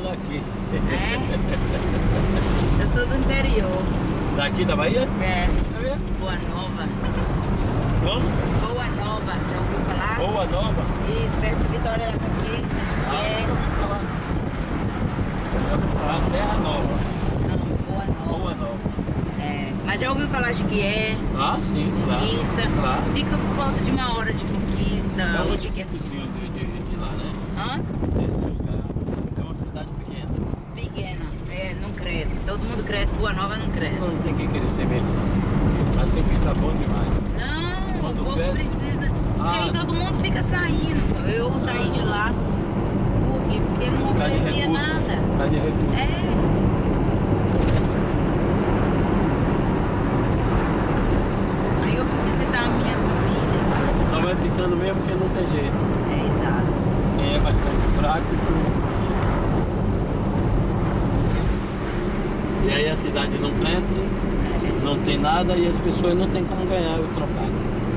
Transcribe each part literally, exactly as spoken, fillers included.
morando aqui. É? Eu sou do interior. Daqui da Bahia? É. É mesmo? Boa Nova. Como? Boa Nova, já ouviu falar? Boa Nova? Isso, perto de Vitória da Conquista, de Ah, é. nunca ouvi falar. Eu ouvi falar Terra Nova. Não, Boa Nova. Boa Nova. É. Mas já ouviu falar de Guié? Ah, sim, claro. Conquista. Claro. Fica por volta de uma hora de Conquista. É um ou de Guié. municípiozinho de, de, de lá, né? Hã? Esse lugar é uma cidade pequena. Pequena. É, não cresce. Todo mundo cresce, Boa Nova não cresce. Não tem que crescer mesmo. Assim fica bom demais. Não, Quando o povo cresce- precisa. Ah, Porque aí todo sim. mundo fica saindo. Pô. Eu saí de lá. Por quê? Porque não Por causa de oferecia recursos. nada. Por causa de recursos. É. Aí eu fui visitar a minha família. Só vai ficando mesmo porque não tem jeito. É, exato. Quem é bastante fraco. E aí a cidade não cresce, não tem nada e as pessoas não têm como ganhar o trocado.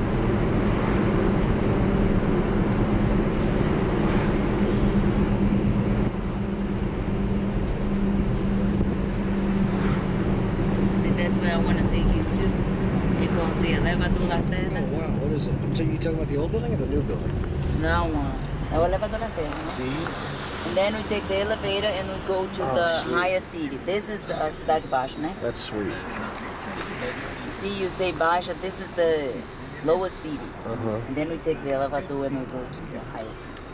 See, that's where I want to take you to. It goes the elevador Lacerda. Oh wow, what is it? So you talking about the old building or the new building? Não, uh, é o elevador Lacerda, né? Sim. And then we take the elevator and we go to Oh, the sweet. higher city. This is uh, Cidade Baixa, né? That's sweet. You see, you say Baixa, this is the lower city. Uh huh. And then we take the elevador and we go to the higher city.